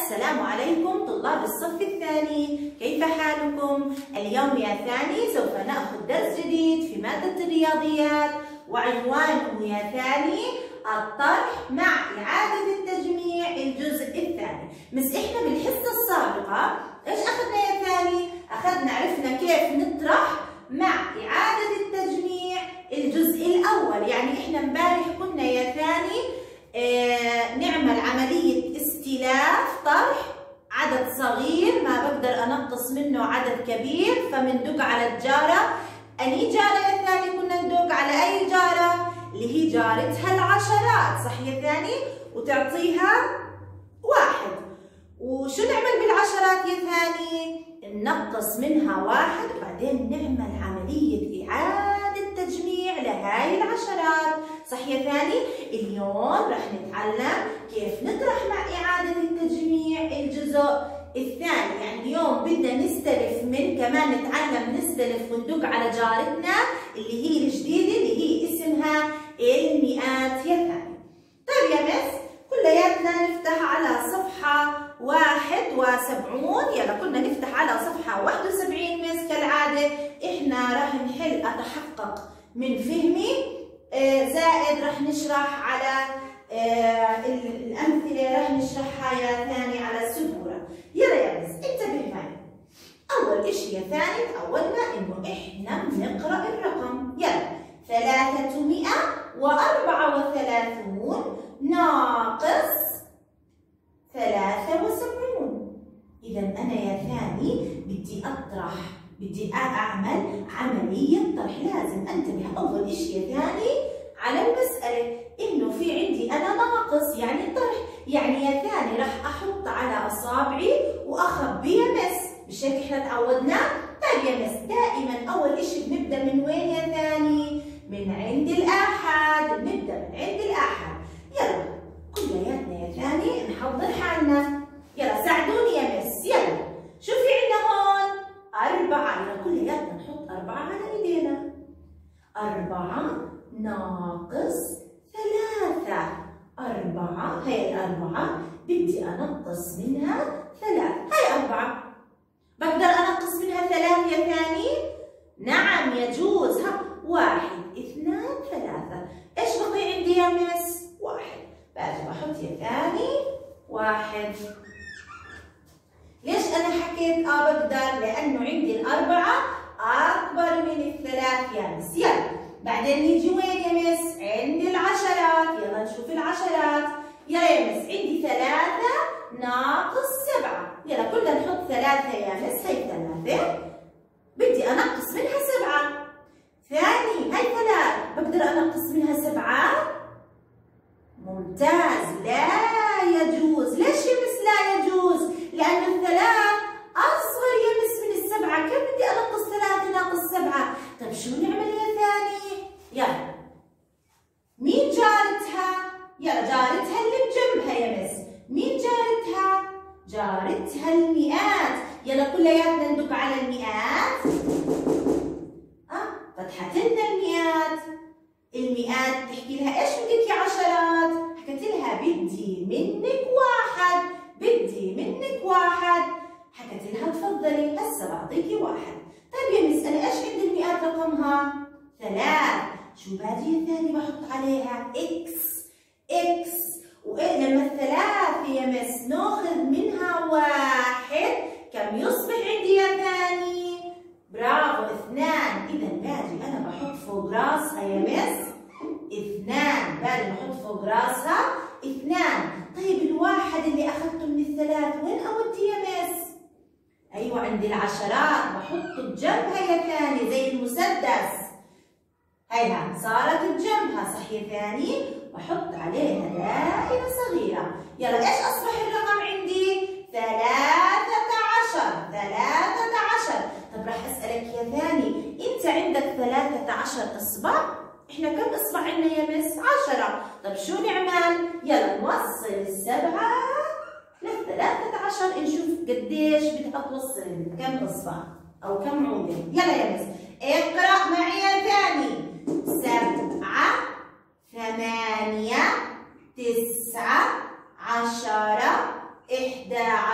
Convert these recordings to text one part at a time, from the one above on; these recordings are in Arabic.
السلام عليكم طلاب الصف الثاني، كيف حالكم؟ اليوم يا ثاني سوف نأخذ درس جديد في مادة الرياضيات وعنوانه يا ثاني الطرح مع إعادة التجميع الجزء الثاني. بس إحنا بالحصة السابقة إيش أخذنا يا ثاني؟ أخذنا عرفنا كيف نطرح مع إعادة التجميع الجزء الأول، يعني إحنا امبارح كنا يا ثاني نعمل عملية استلاف طرح عدد صغير ما بقدر أنقص منه عدد كبير، فمندق على الجارة. أني جارة يا ثاني كنا ندق على أي جارة؟ اللي هي جارتها العشرات، صح يا ثاني؟ وتعطيها واحد. وشو نعمل بالعشرات يا ثاني؟ ننقص منها واحد وبعدين نعمل عملية إعادة تجميع لهاي العشرات، صح يا ثاني؟ اليوم رح نتعلم كيف نطرح مع إعادة التجميع الجزء الثاني. يعني اليوم بدنا نستلف كمان نتعلم نستلف وندق على جارتنا اللي هي الجديدة اللي هي اسمها المئات يا ثاني. طيب يا مس كلياتنا نفتح على صفحة 71. يلا كنا نفتح على صفحة 71 مس كالعادة. احنا راح نحل أتحقق من فهمي زائد راح نشرح على الأمثلة راح نشرحها يا ثاني على السبورة. يلا يا مس انتبه معي. أول إشي يا ثاني تعودنا إنه إحنا بنقرأ الرقم. يلا 334 ناقص 73. إذا أنا يا ثاني بدي أعمل عملية طرح. لازم أنتبه أول إشي يا ثاني على المسألة إنه في عندي أنا ناقص يعني طرح، يعني يا ثاني راح أحط على أصابعي وأخبي يا مس، مش هيك إحنا تعودنا؟ طيب يا مس دائما أول إشي بنبدأ من وين يا ثاني؟ من عند الآحاد، بنبدأ من عند الآحاد. يلا كلياتنا يا ثاني نحضر حالنا. يلا ساعدوني يا مس. يلا شو في عندنا هون؟ 4. يلا كلياتنا نحط 4 على إيدينا. 4 ناقص 3. 4 هي ال4 بدي أنقص منها 3. هي 4 بقدر أنقص منها 3 يا ثاني؟ نعم يجوز. 1 2 3. إيش بقي عندي يا مس؟ 1. باجي بحط يا ثاني 1. ليش أنا حكيت بقدر؟ لأنه عندي ال4 أكبر من ال3 يا مس. يلا بعدين نيجي وين يا مس؟ عند العشرات. يلا نشوف العشرات. يلا يا مس عندي 3 ناقص 7. يلا كلنا نحط 3 يا مس. هي 3 بدي أنقص منها 7. ثاني هي 3 بقدر أنقص منها 7. ممتاز. لا يجوز. ليش يا مس لا يجوز؟ لأنه ال3 أصغر يا مس من ال7. كيف بدي أنقص 3 ناقص 7؟ طيب شو نعمل يا ثاني؟ يلا مين جارتها؟ يلا جارتها اللي بجنبها يا مس. مين جارتها؟ جارتها المئات. يلا كلياتنا ندق على المئات. فتحت لنا المئات. المئات تحكي لها ايش بدك يا عشرات؟ حكت لها بدي منك 1. بدي منك 1. حكت لها تفضلي هسه بعطيكي 1. طيب يا مس انا ايش عند المئات رقمها؟ 3. شو باجي يا ثاني بحط عليها؟ اكس. ولما ال3 يا مس ناخذ منها 1 كم يصبح عندي يا ثاني؟ برافو 2. إذا باجي أنا بحط فوق راسها يا مس 2. باجي بحط فوق راسها 2. طيب ال1 اللي أخذته من ال3 وين أودي يا مس؟ أيوه عند العشرات بحطه بجنبها يا ثاني زي المسدس. هيها صارت بجنبها صح يا ثاني؟ بحط عليها دائرة صغيرة. يلا ايش أصبح الرقم عندي؟ 13. 13. طب راح أسألك يا ثاني أنت عندك 13 إصبع؟ إحنا كم إصبع عندنا يا مس؟ 10. طب شو نعمل؟ يلا نوصل ال7 لل13 نشوف قديش بدها توصل كم إصبع أو كم عودة. يلا يا مس اقرأ معي يا ثاني. 7 8 9 10 11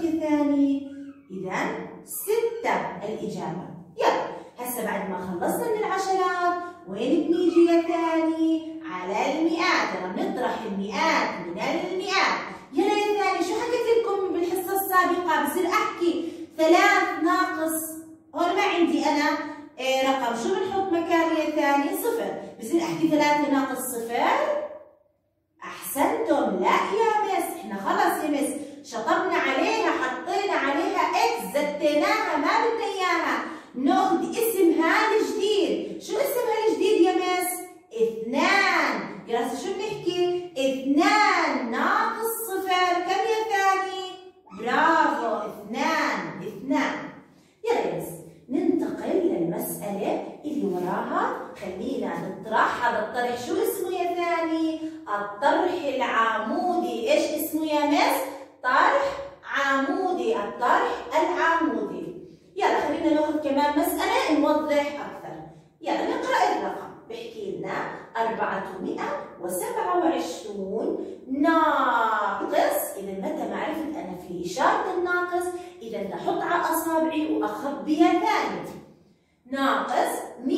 يا ثاني؟ إذا 6 الإجابة. يلا هسه بعد ما خلصنا من العشرات وين بنيجي يا ثاني؟ على المئات. يلا بنطرح المئات من المئات. يلا يا ثاني شو حكيت لكم بالحصة السابقة؟ بصير أحكي 3 ناقص، هون ما عندي أنا رقم، شو بنحط مكان يا ثاني؟ 0. بصير أحكي 3 ناقص 0. أحسنتم. لا يا مس، إحنا خلص يا مس شطبنا عليها، حطينا عليها إكس، زتيناها، ما بدنا إياها. ناخذ اسمها الجديد. شو اسمها الجديد يا مس؟ 2. يلا شو بنحكي؟ 2 ناقص 0 كم يا ثاني؟ برافو 2. يلا يا مس ننتقل للمسألة اللي وراها. خلينا نطرح. هذا الطرح شو اسمه يا ثاني؟ الطرح العمودي. ايش اسمه يا مس؟ طرح عمودي. الطرح العمودي. يلا خلينا ناخذ كمان مسألة نوضح أكثر. يلا نقرأ الرقم. بحكي لنا 427 ناقص. إذا متى ما عرفت أنا في إشارة الناقص، إذا نحط على أصابعي وأخبيها ثاني. ناقص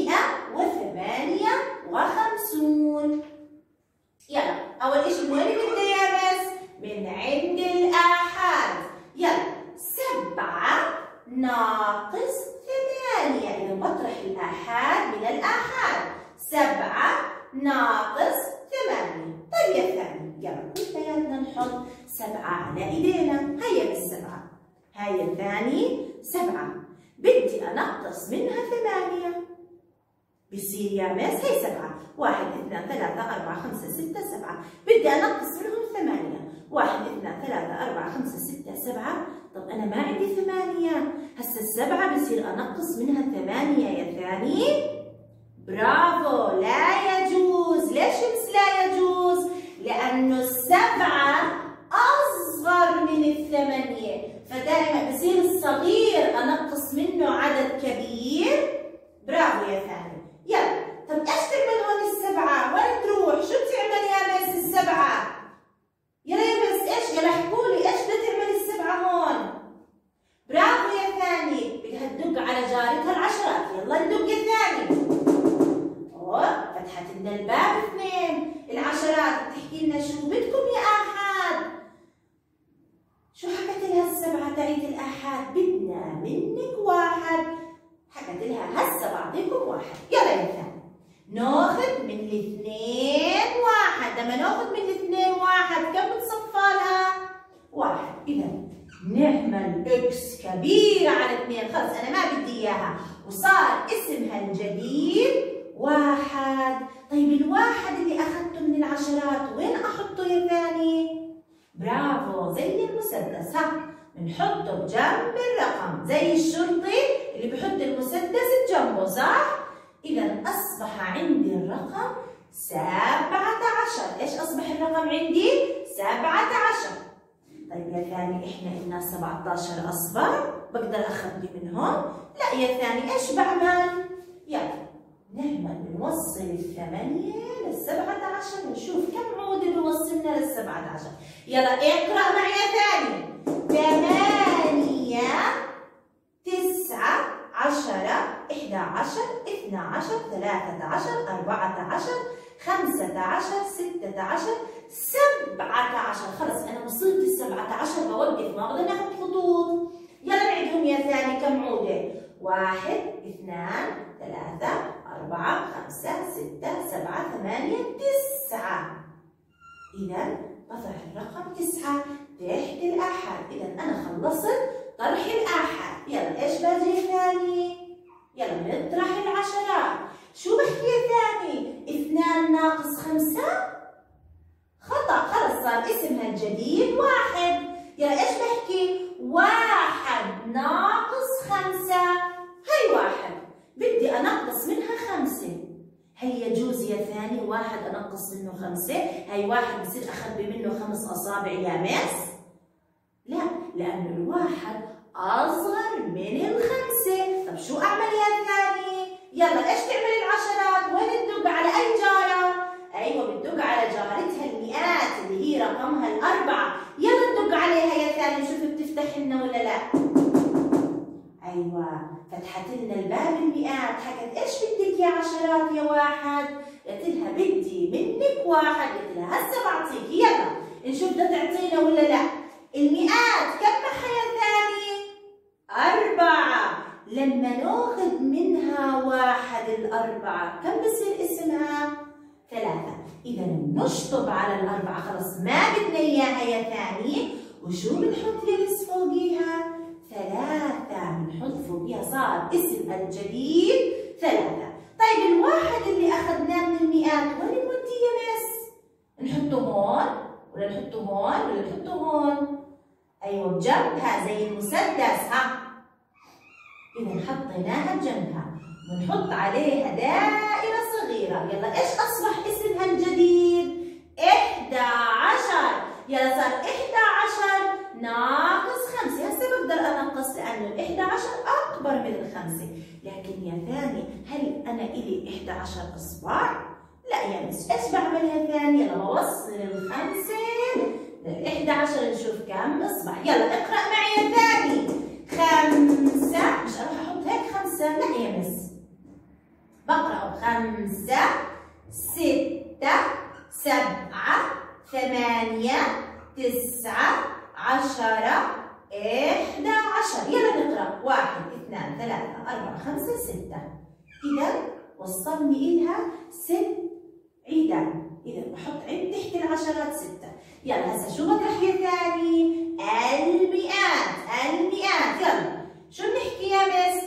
158. يلا أول إشي من وين نبدأ يا مس؟ من عند الآحاد. يلا 7 ناقص 8. إذا بطرح الآحاد من الآحاد. 7 ناقص 8. طيب يا ثاني يلا كلياتنا نحط 7 على إيدينا. هيا بالسبعة. هاي الثاني 7. بدي أنقص منها 8. بصير يا مس هي 7. 1 2 3 4 5 6 7. بدي أنقص منهم 8. 1 2 3 4 5 6 7. طب أنا ما عندي 8. هسه السبعة بصير أنقص منها 8 يا ثاني. برافو. لا يجوز. ليش مس لا يجوز؟ لأنه 7 أصغر من 8، فدائما بصير الصغير أنقص منه عدد كبير. برافو يا ثاني. يلا طب ايش تعمل هون السبعة؟ وين تروح؟ شو بتعمل يا مس السبعة؟ يلا يا مس ايش؟ يلا احكوا لي ايش بدها تعمل السبعة هون؟ برافو يا ثاني، بدها تدق على جارتها العشرات. يلا ندق يا ثاني. فتحت لنا الباب 2. العشرات بتحكي لنا شو بدكم يا آحاد؟ شو حكت لها السبعة تاعت الآحاد؟ بدنا منك 1. حكت لها هسه بعطيكم 1. يلا يا ثاني ناخذ من الاثنين 1. لما ناخذ من الاثنين 1 كم بتصفى لها؟ 1. إذا نعمل اكس كبيرة على 2. خلص أنا ما بدي إياها وصار اسمها الجديد 1. طيب ال1 اللي أخذته من العشرات وين أحطه يا ثاني؟ برافو زي المسدس. ها بنحطه بجنب الرقم زي الشرطي اللي بحط المسدس بجنبه، صح؟ إذا أصبح عندي الرقم 17. إيش أصبح الرقم عندي؟ 17. طيب يا ثاني إحنا قلنا 17 أصفر، بقدر أخبي منهم؟ لا يا ثاني إيش بعمل؟ يلا بنوصل 8 لل17 ونشوف كم عودة بيوصلنا لل17. يلا اقرأ معي يا ثاني. 8 9 10 11 12 13 14 15 16 17. خلص أنا وصلت ال17 بوقف، ما بقدر ناخذ خطوط. يلا نعدهم يا ثاني كم عودة؟ 1 2 3 4 5 6 7 8 9. إذا بضع الرقم 9 تحت الآحاد. إذا أنا خلصت طرح الآحاد. يلا إيش باجي ثاني؟ يلا بنطرح العشرات. شو بحكي يا ثاني؟ 2 ناقص 5 خطأ، خلص صار اسمها الجديد 1. يلا إيش بحكي؟ 1 ناقص 5. هي 1 بدي أنقص منها 5. هي يجوز يا ثاني 1 أنقص منه 5؟ هي 1 بصير أخبي منه 5 أصابع يا مس؟ لا، لأنه ال1 أصغر من ال5. طب شو أعمل يا ثاني؟ يلا إيش تعمل العشرات؟ وين تدق على أي جارة؟ أيوه بتدق على جارتها المئات اللي هي رقمها 4. يلا ندق عليها يا ثاني نشوف بتفتح تفتح لنا ولا لا؟ ايوه، فتحت لنا الباب المئات، حكت ايش بدك يا عشرات يا واحد؟ قلت لها بدي منك واحد، قلت لها هسه بعطيك، يلا نشوف بدها تعطينا ولا لا. المئات كم معها يا ثاني؟ 4. لما ناخذ منها واحد الأربعة كم بصير اسمها؟ 3. إذا نشطب على الأربعة، خلص ما بدنا إياها يا ثاني، وشو بنحط يا مس فوقيها؟ 3. بنحط فوقيها، صار اسمها الجديد 3. طيب الواحد اللي أخذناه من المئات وين نوديه يا مس؟ نحطه هون ولا نحطه هون ولا نحطه هون؟ أيوه بجنبها زي المسدس. ها إذا حطيناها بجنبها ونحط عليها دائرة صغيرة. يلا إيش أصبح اسمها الجديد؟ 11. يلا صار 11 ناقص 5. هسه بقدر أنقص لأنه ال 11 أكبر من ال5. لكن يا ثاني هل أنا إلي 11 إصبع؟ لا يا مس، إيش بعملها ثاني؟ يلا بوصل ال5 لل 11 نشوف كم إصبع. يلا اقرأ معي يا ثاني. 5، مش أروح أحط هيك 5، لا يا مس، بقرأ 5 6 7 8 9 10 11. يلا نقرأ 1 2 3 4 5 6. إذا وصلني إلها 6 عيدان. إذا بحط عند تحت العشرات 6. يلا هسه شو بطرح يا ثاني؟ المئات. يلا شو بنحكي يا مس؟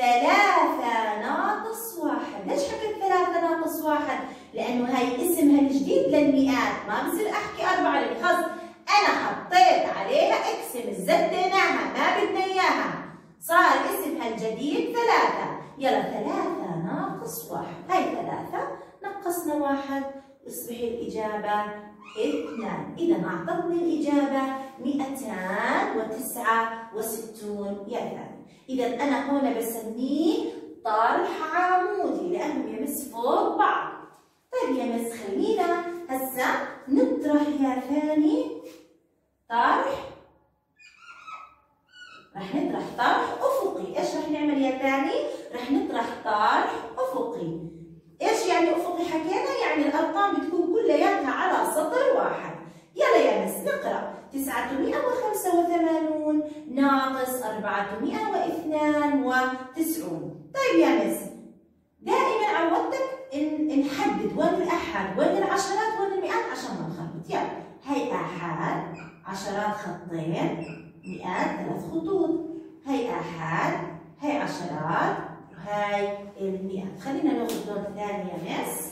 3 ناقص 1. ليش حكيت 3 ناقص 1؟ لأنه هاي اسمها الجديد للمئات، ما بصير أحكي 4 لأني خلص أنا حطيت عليها إكس، زديناها ما بدنا إياها، صار اسمها الجديد 3. يلا 3 ناقص 1، هاي 3 نقصنا 1 يصبح الإجابة 2. إذا أعطتني الإجابة 269 يا ثاني. إذا أنا هون بسميه طرح عمودي لأنهم يا مس فوق بعض. طيب يا مس خلينا هسا نطرح يا ثاني طرح، رح نطرح طرح أفقي. إيش رح نعمل يا ثاني؟ رح نطرح طرح أفقي. إيش يعني أفقي حكينا؟ يعني الأرقام بتكون كلياتها على سطر واحد. يلا يا مس نقرأ 985 ناقص 492. طيب يا مس دائما عودتك نحدد وين الأحاد وين العشرات وين المئات عشان ما نخربط. يلا هي آحاد، عشرات خطين، مئات 3 خطوط. هي آحاد، هي عشرات، وهي المئات. خلينا ناخذ دور ثاني يا مس.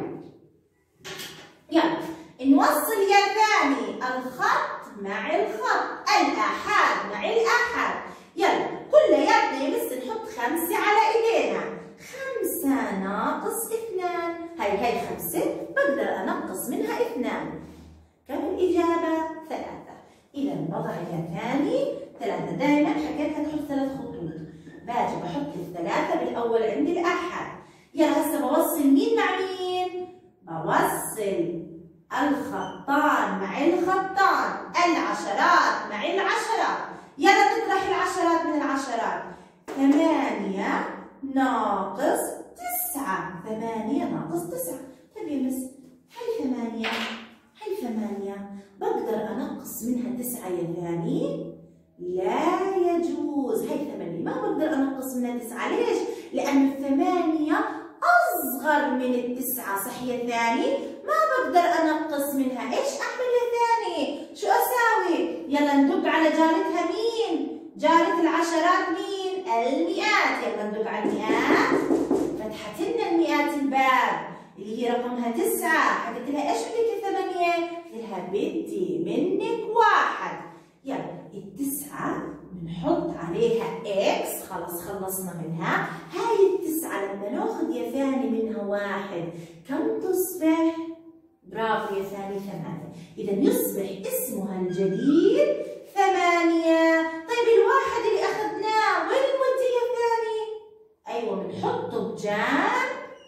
يلا نوصل يا ثاني الخط مع الخط، الآحاد مع الآحاد. يلا كلياتنا يا مس نحط 5 على ايدينا. 5 ناقص 2، هي 5 بقدر انقص منها 2. كم الإجابة؟ 3. إذا بضع يا ثاني 3. دائما حكيتها تحط 3 خطوط. باجي بحط ال3 بالأول عند الآحاد. يلا هسه بوصل مين مع مين؟ بوصل الخطان مع الخطان، العشرات مع العشرات. يلا نطرح العشرات من العشرات. 8 ناقص 9. 8 ناقص 9. طيب يا مس هي 8 بقدر أنقص منها 9 يا ثاني؟ لا يجوز. هي 8 ما بقدر أنقص منها 9. ليش؟ لأن 8 أصغر من 9. صح يا ثاني؟ ما بقدر أنقص منها. إيش أعمل يا ثاني؟ شو أساوي؟ يلا ندق على جارتها مين؟ جارة العشرات مين؟ المئات. يلا ندق على المئات. فتحت لنا المئات الباب اللي هي رقمها 9. حكيت لها إيش بدك يا 8؟ قلت لها بدي منك 1. يلا ال9 بنحط عليها إكس. خلص خلصنا منها. هاي ال9 لما ناخذ يا ثاني منها 1 كم تصبح؟ برافو يا ثاني 8. إذا يصبح اسمها الجديد 8. طيب الواحد اللي أخذناه وين نوديه يا ثاني؟ أيوه بنحطه بجنب.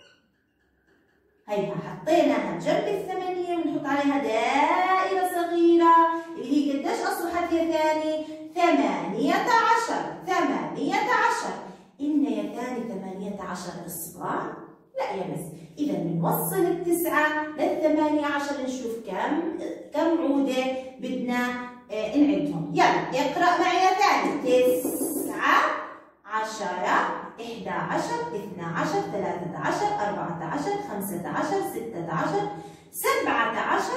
هيها حطيناها بجنب ال8 ونحط عليها دائرة صغيرة اللي هي قديش أصبحت يا ثاني؟ 8 ثاني 18 إصبع؟ لا يا مس. إذا بنوصل التسعة لل18 نشوف كم عودة بدنا نعدهم. يلا اقرأ معي يا ثاني. 9 10 11 12 13 14 15 16 17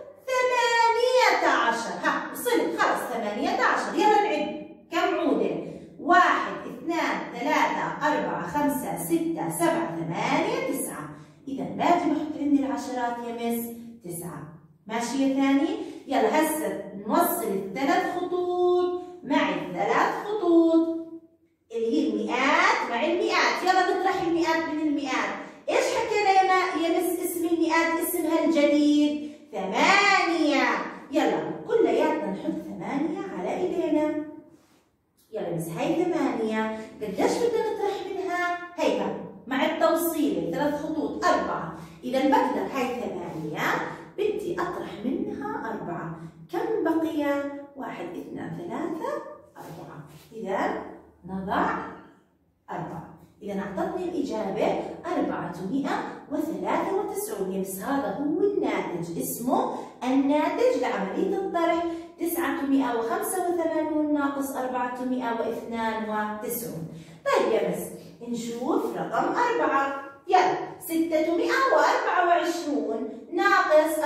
18. ها وصلت خلص 18. يلا نعد كم عودة؟ 1 2 3 4 5 6 7 8 9. إذا لازم أحط عندي العشرات يا مس 9. ماشي يا ثاني؟ يلا هسه نوصل الثلاث خطوط مع الثلاث خطوط اللي هي المئات مع المئات. يلا نطرح المئات من المئات. ايش حكينا يا مس اسم المئات اسمها الجديد 8. يلا كلياتنا نحط 8 على ايدينا. يلا بس هاي 8 قديش بدنا نطرح منها؟ هيها مع التوصيله 3 خطوط 4. اذا بقدر هاي 8 بدي اطرح منها 4. كم بقي؟ 1 2 3 4. اذا نضع 4. إذا أعطتني الإجابة 493. يمس هذا هو الناتج، اسمه الناتج لعملية الطرح 985 ناقص 492. طيب يا مس نشوف رقم 4. يلا 624 ناقص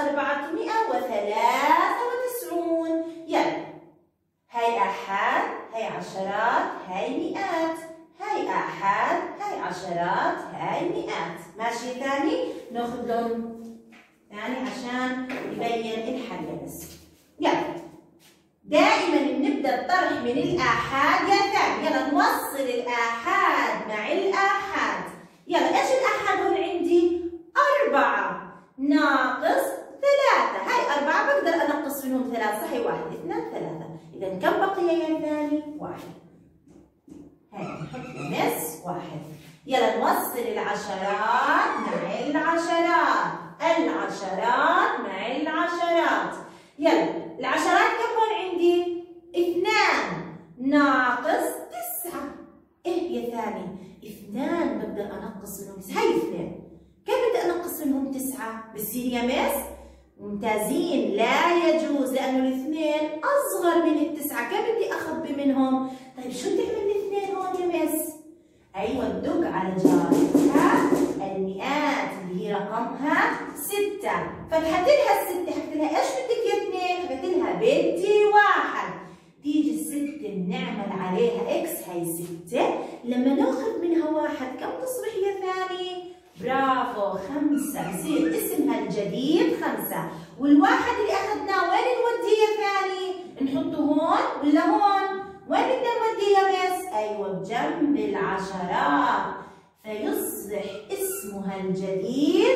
493. يلا هاي آحاد، هاي عشرات، هاي مئات. هاي آحاد، هاي عشرات، هاي مئات. ماشي ثاني؟ ناخذ لون ثاني عشان يبين الحل يا بس. يلا دائما بنبدا الطرح من الآحاد يا ثاني. يلا نوصل الآحاد مع الآحاد. يلا ايش الآحاد هون عندي؟ 4 ناقص 3. هاي 4 بقدر انقص منهم 3 صحيح؟ 1 2 3. إذا كم بقي يا ثاني؟ 1. هاي نحط مس 1. يلا نوصل العشرات مع العشرات. العشرات مع العشرات. يلا العشرات كم هون عندي؟ 2 ناقص 9. ايه يا ثاني؟ 2 بقدر انقص منهم 9. هاي 2 كيف بدي انقص منهم 9؟ بصير يا مس؟ ممتازين. لا يجوز لأنه الاثنين أصغر من التسعة. كيف بدي أخبي منهم؟ طيب شو بتعمل الاثنين هون يا مس؟ أيوة تدق على جارتها المئات اللي هي رقمها 6. فتحت لها ال6 حكيت لها ايش بدك يا 2؟ حكيت لها بدي 1. تيجي ال6 بنعمل عليها اكس. هي 6 لما ناخذ منها 1 كم تصبح يا ثاني؟ برافو 5. بصير اسمها الجديد 5. والواحد اللي اخذناه وين نوديه يا ثاني؟ نحطه هون ولا هون؟ وين بدنا نوديه يا مس؟ ايوه بجنب العشرات. فيصبح اسمها الجديد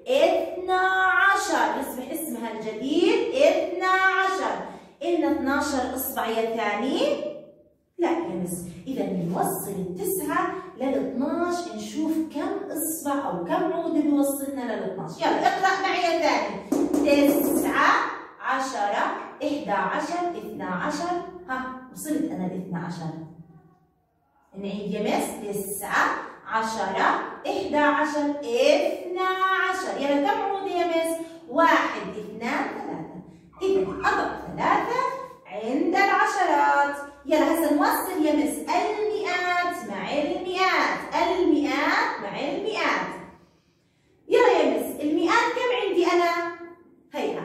12. يصبح اسمها الجديد 12. إلنا 12 اصبع يا ثاني؟ لا يا مس. إذا بنوصل التسعة لل12 نشوف كم إصبع أو كم عودة بيوصلنا لل12. يلا اقرأ معي يا ثاني. 9 10 11 12. ها وصلت أنا ل12. نعيد يا مس. 9 10 11 12. يلا كم عودة يا مس؟ 1 2 3. إذا أضع 3 عند العشرات. يلا هسه نوصل يا مس المئات مع المئات. المئات مع المئات. يلا يا مس المئات كم عندي أنا؟ هيها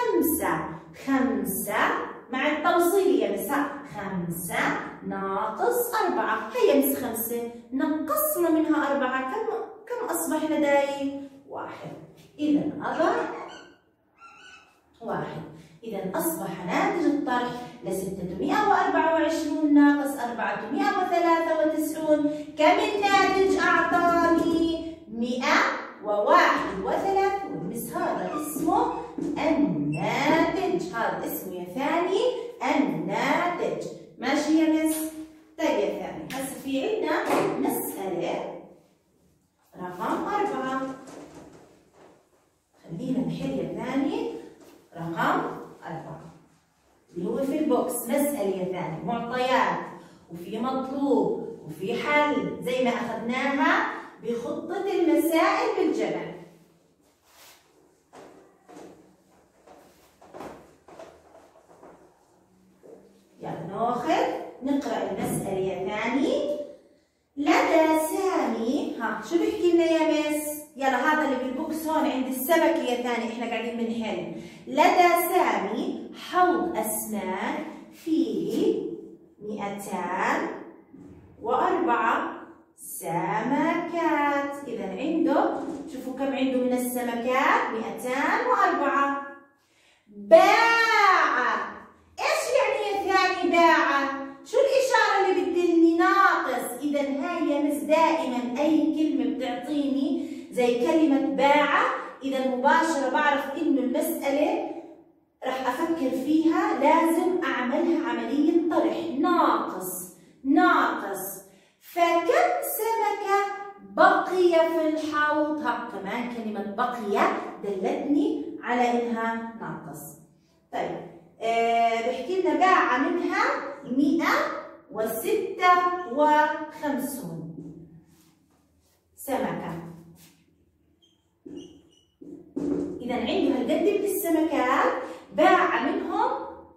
5 مع التوصيل يا مس. 5 ناقص 4. هيا مس 5 نقصنا منها 4. كم أصبح لدي؟ 1. إذا أضع 1. إذا أصبح ناتج الطرح ل 624 ناقص 493. كم الناتج أعطاني؟ 131. بس هذا اسمه الناتج. هذا اسمه يا ثاني الناتج. ماشي يا مس؟ طيب يا ثاني هسه في عندنا مسألة رقم 4. خلينا نحل يا ثاني رقم 4 اللي هو في البوكس. مسألة يا ثاني معطيات وفي مطلوب وفي حل زي ما أخذناها بخطة المسائل بالجمع. يلا نقرأ المسألة يا ثاني. لدى سامي، شو بيحكي لنا يا مس؟ يلا هذا اللي بالبوكس هون عند السمكة يا ثاني، احنا قاعدين بنحل. لدى سامي حوض أسماك فيه 204 سمكات. إذا عنده، شوفوا كم عنده من السمكات، 204. باع. ايش يعني يا ثاني باع؟ شو الإشارة اللي بتدلني؟ ناقص. إذا هاي يا مس دائما أي كلمة بتعطيني زي كلمة باع، إذا مباشرة بعرف إنه المسألة رح أفكر فيها لازم أعملها عملية طرح. ناقص ناقص. فكم سمكة بقي في الحوض؟ كمان كلمة بقي دلتني على إنها ناقص. طيب بحكي لنا باع منها 156 سمكة. إذا عنده هالقد من السمكات، باع منهم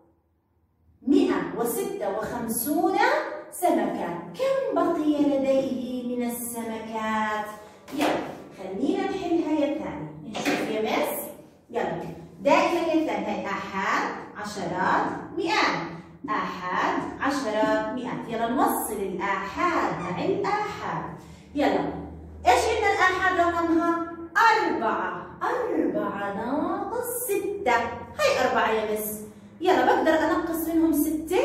156 سمكة. كم بقي لديه من السمكات؟ يلا خلينا نحلها يا ثاني. نشوف يا مس. يلا دائما يا ثاني هي أحد عشرات مئات، أحد عشرات مئات. يلا نوصل الآحاد مع الآحاد. يلا إيش عندنا الآحاد رقمها؟ 4. 4 ناقص 6. هي 4 يا مس. يلا بقدر أنقص منهم 6؟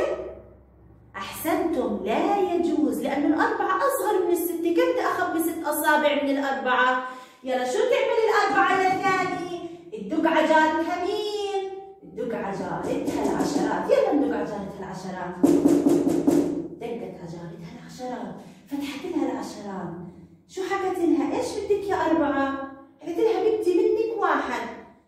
أحسنتم، لا يجوز لأنه الأربعة أصغر من ال6. كم بدي أخذ ب6 أصابع من الأربعة؟ يلا شو تعمل الأربعة يا ثاني؟ تدق على جارتها مين؟ تدق على جارتها العشرات. يلا ندق على جارتها العشرات. دقت على جارتها العشرات، فتحت لها العشرات. شو حكت لها؟ إيش بدك يا 4؟ حكت لها بدي منك 1.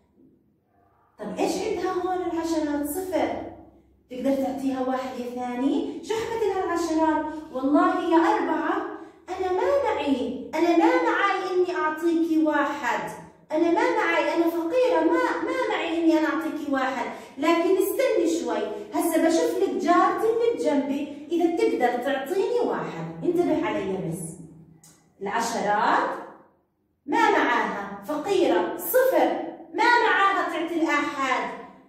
طب إيش عندها هون العشرات؟ 0. تقدر تعطيها 1 يا ثاني؟ شو حكت لها العشرات؟ والله يا 4 أنا ما معي إني أعطيكي 1. أنا ما معي، أنا فقيرة، ما معي إني أنا أعطيكي 1. لكن استني شوي، هسه بشوف لك جارتي اللي بجنبي إذا بتقدر تعطيني 1. انتبه علي يا مس. العشرات ما معاها، فقيرة، 0، ما معاها تعطي الآحاد.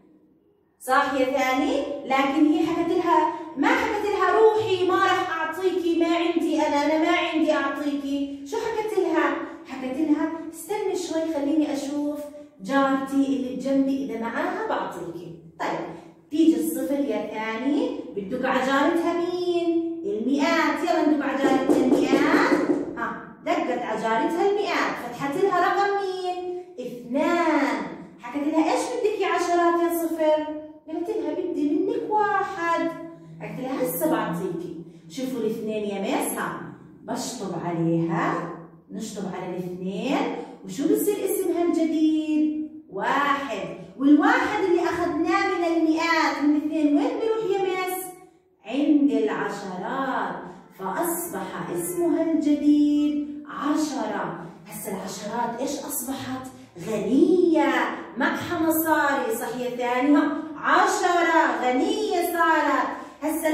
صح يا ثاني؟ لكن هي ما حكت لها روحي ما راح أعطيكي، ما عندي أنا ما عندي أعطيكي. شو حكت لها؟ حكت لها استني شوي خليني أشوف جارتي اللي بجنبي إذا معاها بعطيكي. طيب تيجي الصفر يا ثاني، بتدق على جارتها مين؟ المئات. يلا ندق على جارتها المئات. دقت على جارتها المئات، فتحت لها رقم مين؟ 2. حكت لها ايش بدك يا عشرات يا صفر؟ قالت لها بدي منك 1. قلت لها هسه بعطيكي. شوفوا الاثنين يا مس، بشطب عليها، نشطب على الاثنين، وشو بصير اسمها الجديد؟ 1. والواحد اللي اخذناه من المئات من الاثنين وين بيروح يا مس؟ عند العشرات، فاصبح اسمها الجديد 10. هسه العشرات ايش اصبحت؟ غنية، معها مصاري. صح يا ثاني؟ 10 غنية صارت. هسه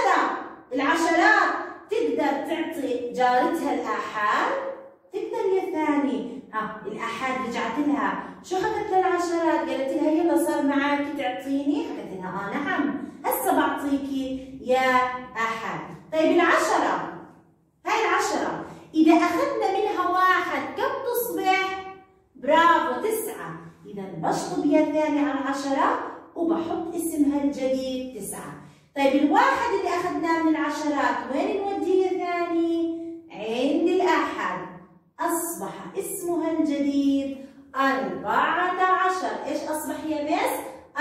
العشرات تقدر تعطي جارتها الآحاد؟ تقدر يا ثاني. الآحاد رجعت لها، شو حكت للعشرات؟ قالت لها يلا صار معاكي تعطيني؟ حكت لها نعم، هسه بعطيكي يا آحاد. طيب العشرة، هاي العشرة إذا أخذنا منها 1 كم تصبح؟ برافو 9. إذا بشطب يا ثاني على العشرة وبحط اسمها الجديد 9. طيب الواحد اللي أخذناه من العشرات وين نوديه يا ثاني؟ عند الآحاد، أصبح اسمها الجديد 14. إيش أصبح يا مس؟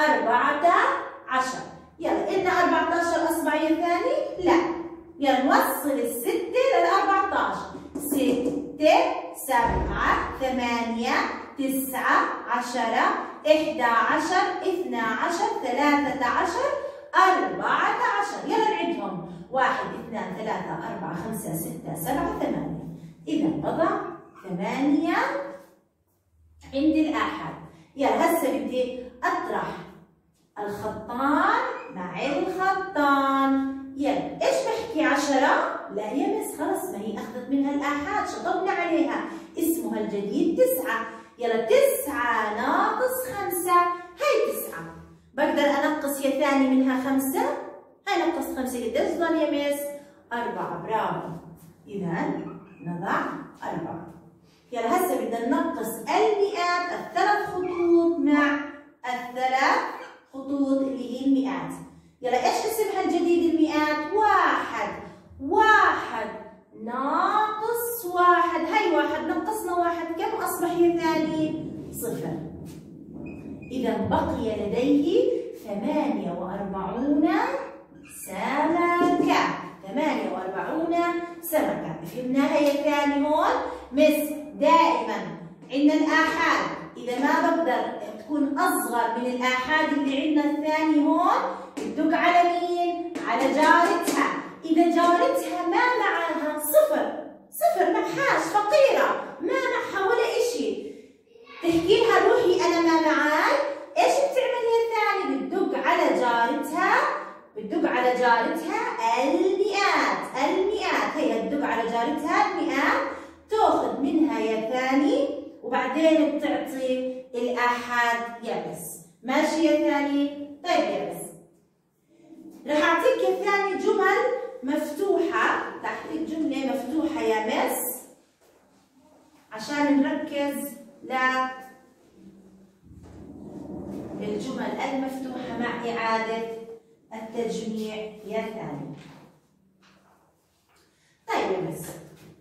14. يلا إلنا 14 أصبع يا ثاني؟ لا. يلا نوصل ال6 لل14. 6 7 8 9 10 11 12 13 14. يلا نعدهم 1 2 3 4 5 6 7 8. إذا بضع 8 عند الآحاد. يلا هسه بدي أطرح الخطان مع الخطان. يلا ايش بحكي 10؟ لا يا مس خلص ما هي أخذت منها الآحاد شطبنا عليها، اسمها الجديد 9. يلا 9 ناقص 5 هي 9. بقدر أنقص يا ثاني منها 5؟ هاي نقص 5 قديش ضل يا مس؟ 4. برافو. إذا نضع 4. يلا هسه بدنا ننقص المئات، الثلاث خطوط مع الثلاث خطوط اللي هي المئات. يلا ايش اسمها الجديد المئات؟ 1 ناقص 1. هي 1 نقصنا 1 كم أصبح يا ثاني؟ 0. إذا بقي لديه 48 سمكة. 48 سمكة. فهمناها يا ثاني هون؟ مس دائما عندنا الآحاد إذا ما بقدر تكون أصغر من الآحاد اللي عندنا الثاني هون بتدق على مين؟ على جارتها. إذا جارتها ما معها 0 معهاش، فقيرة ما معها ولا إشي، تحكي لها روحي أنا ما معاي، إيش بتعمل يا ثاني؟ بتدق على جارتها المئات. هي تدق على جارتها المئات، تاخذ منها يا ثاني وبعدين بتعطي الآحاد يا بس. ماشي يا ثاني؟ طيب يا بس رح أعطيك يا ثاني جمل مفتوحة، تحتك جملة مفتوحة يا مس عشان نركز للجمل المفتوحة مع إعادة التجميع يا ثاني. طيب يا مس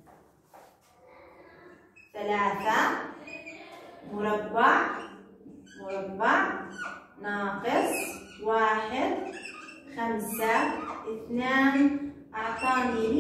3 مربع ناقص 1 5 2 أعطاني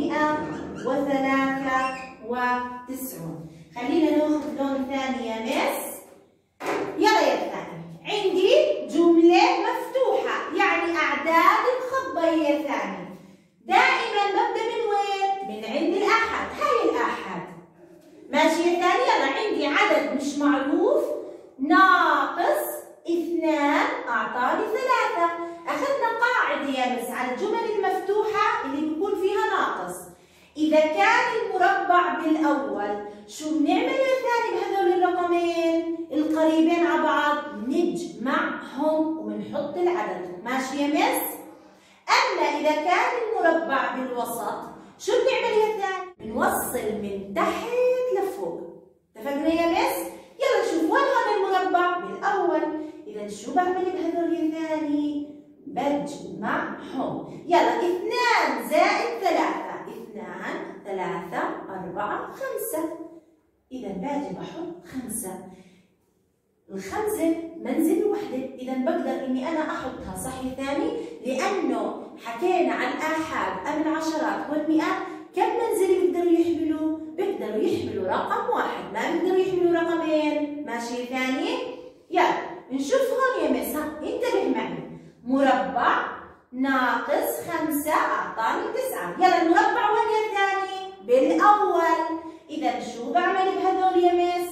193. خلينا ناخذ لون ثاني يا مس. يلا يا ثاني عندي جملة مفتوحة يعني أعداد مخبية يا ثاني. دائما ببدأ من وين؟ من عند الآحاد. هاي الآحاد. ماشي يا ثاني؟ يلا عندي عدد مش معروف ناقص 2 أعطاني 3. أخذنا قاعدة يا مس على الجمل المفتوحة اللي بيكون فيها ناقص. إذا كان المربع بالأول شو بنعمل يا ثاني بهذول الرقمين القريبين على بعض؟ نجمعهم وبنحط العدد. ماشي يا مس؟ أما إذا كان المربع بالوسط شو بنعمل يا ثاني؟ بنوصل من تحت لفوق. اتفقنا يا مس؟ يلا نشوف وين هذا المربع؟ بالأول. إذا شو بعمل بهذول يا ثاني؟ بجمعهم. يلا 2 زائد 3 2 3 4 5. إذا باجي بحط 5. الخمسة منزل وحدة، إذا بقدر إني أنا أحطها صح يا ثاني؟ لأنه حكينا عن الآحاد أم العشرات والمئات كم منزل بيقدروا يحملوا؟ بيقدروا يحملوا رقم واحد، ما بيقدروا يحملوا رقمين. ماشي يا ثاني؟ يلا نشوف هون يا مس، انتبه معي. مربع ناقص 5 أعطاني 9. يلا المربع وين يا ثاني؟ بالأول. إذا شو بعمل بهذول يا مس؟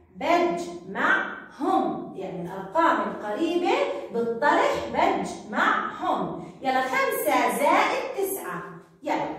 بجمعهم، يعني الأرقام القريبة بالطرح بجمعهم. يلا 5 زائد 9. يلا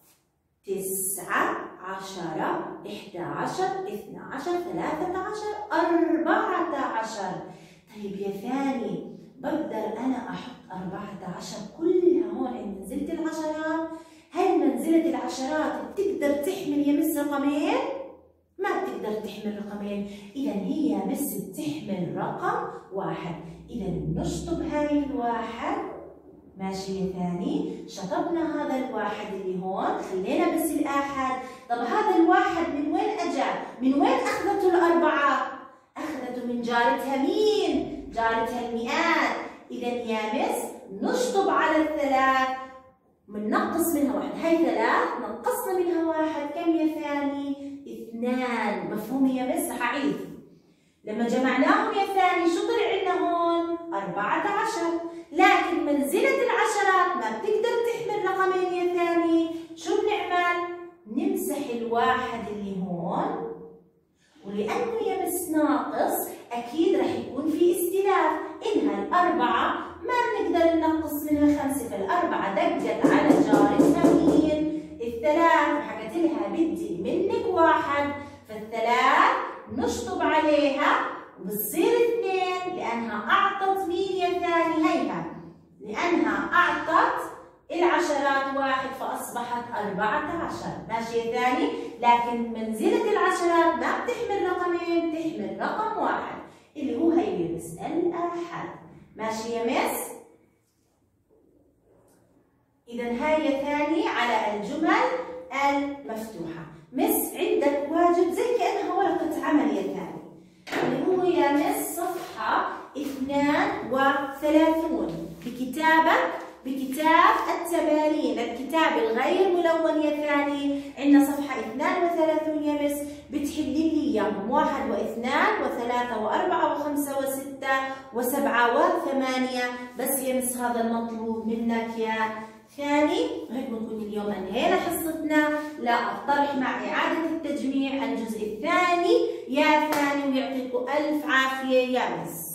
9 10 11 12 13 14. طيب يا ثاني بقدر أنا أحط 14 كلها هون عند منزلة العشرات؟ هل منزلة العشرات بتقدر تحمل يا مس رقمين؟ ما بتقدر تحمل رقمين، إذا هي مس بتحمل رقم واحد. إذا نشطب هاي الواحد. ماشي يا ثاني؟ شطبنا هذا الواحد اللي هون، خلينا بس الآحاد. طب هذا الواحد من وين أجا؟ من وين أخذته الأربعة؟ أخذته من جارتها مين؟ جارتها المئات. إذا يا مس نشطب على الثلاث، بننقص منها واحد. هاي 3 نقصنا منها واحد، كم يا ثاني؟ 2. مفهوم يا مس؟ رح أعيد. لما جمعناهم يا ثاني شو طلع عندنا هون؟ 14. لكن منزلة العشرات ما بتقدر تحمل رقمين يا ثاني، شو بنعمل؟ نمسح الواحد اللي هون، ولأنه يا مس ناقص أكيد رح يكون في استلاف، إنها الأربعة ما بنقدر ننقص منها 5، فالأربعة دقت على جارتها مين؟ الثلاث، وحكت لها بدي منك 1، فالثلاث نشطب عليها وبتصير 2 لأنها أعطت مين يا ثاني؟ هيها، لأنها أعطت العشرات 1 فأصبحت 14. ماشي يا ثاني؟ لكن منزلة العشرات ما بتحمل رقمين، بتحمل رقم 1 اللي هو هي مس الآحاد. ماشي يا مس؟ إذا هاي يا ثاني على الجمل المفتوحة. مس عندك واجب زي كأنها ورقة عمل يا ثاني، اللي هو يا مس صفحة 32 بكتاب التمارين، الكتاب الغير ملون يا ثاني. عندنا صفحة 32 يا مس، بتحلي لي اياهم 1 و2 و3 و4 و5 و6 و7 و8 بس يا مس، هذا المطلوب منك يا ثاني. هيك بنكون اليوم انهينا حصتنا. لا اقترح مع إعادة التجميع الجزء الثاني يا ثاني، ويعطيكم ألف عافية يا مس.